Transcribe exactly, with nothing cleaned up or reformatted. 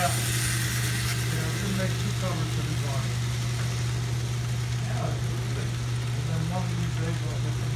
Yeah. Yeah, we're gonna make two covers for this audio. Yeah, absolutely. And then one of these days, I'll get